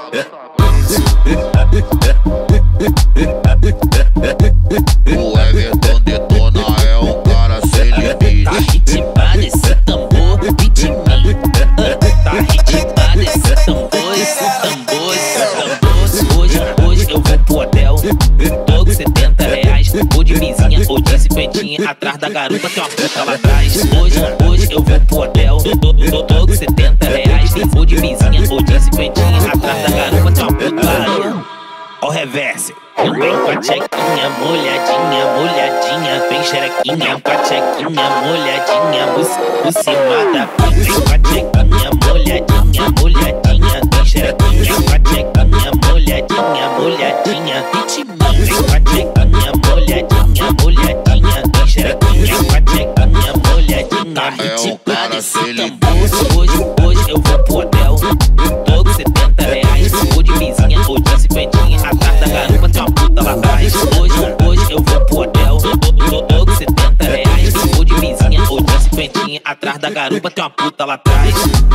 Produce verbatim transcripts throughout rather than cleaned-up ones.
O Everton detona, é um cara sem limite. Tá ritmado esse tambor, ritminho. Tá ritmado esse tambor, esse tambor, esse tambor. Hoje, hoje eu vou pro hotel, todo setenta reais. Ou de vizinha, ou de cinquentinha. Atrás da garupa tem uma puta lá atrás. Hoje, hoje eu vou pro hotel, todo setenta reais. Ou de vizinha, ou de cinquentinha. Atrás da garupa tem uma puta lá. Ó o reverse. Vem com a tchequinha, molhadinha, molhadinha. Vem xerequinha, com a tchequinha, molhadinha. Por cima da pica. Vem com a tchequinha, molhadinha, molhadinha. Vem xerequinha, com a tchequinha, molhadinha, molhadinha. Ritminho. Vem com a tchequinha, molhadinha, molhadinha. Vem xerequinha, com a tchequinha, molhadinha. Ritmado esse tambor. Hoje, hoje eu vou pro hotel, todo setenta reais. Ou de vizinha, ou de cinquentinha. Atrás da garupa tem uma puta lá atrás. Hoje, hoje eu vou pro hotel, todo setenta reais. Ou de vizinha, ou de cinquentinha. Atrás da garupa tem uma puta lá atrás.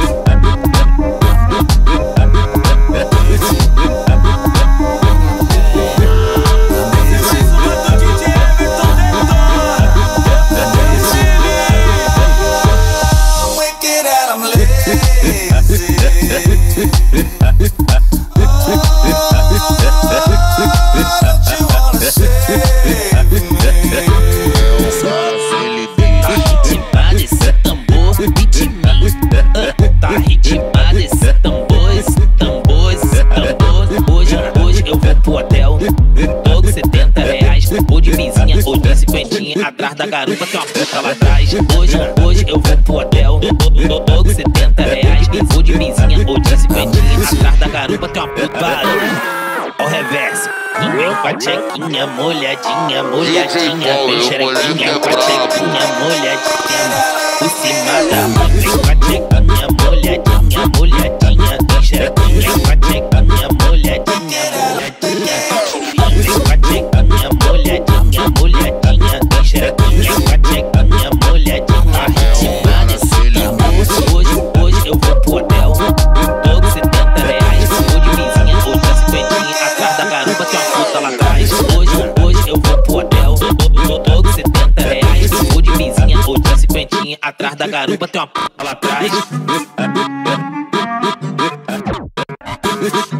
Ritmado esse tambor, ritminho. Tá ritmado esse tambor, esse tambor, esse tambor. Hoje, hoje eu vou pro hotel, todo setenta reais. Ou de vizinha, ou de cinquentinha. Atrás da garupa tem uma puta lá atrás. Hoje, hoje eu vou pro hotel, todo setenta reais. Ou de vizinha, ou de cinquentinha. Atrás da garupa tem uma puta lá. Ó o reverse. Vem com a tchequinha, molhadinha, molhadinha. Vem xerequinha, com a tchequinha, molhadinha. Por cima da mão. Vem com a tchequinha, molhadinha, molhadinha. Vem xerequinha, com a tchequinha, molhadinha, molhadinha. Vem com a tchequinha, molhadinha, molhadinha. Vem xerequinha, com a tchequinha, molhadinha. Ritmado esse tambor. Hoje, hoje eu vou pro hotel, todo setenta reais. Ou de vizinha, ou de cinquentinha. Atrás da garupa tem uma puta lá atrás. Hoje, hoje eu vou pro hotel, todo setenta reais. Ou de vizinha, ou de cinquentinha. Atrás da garupa tem uma puta lá atrás.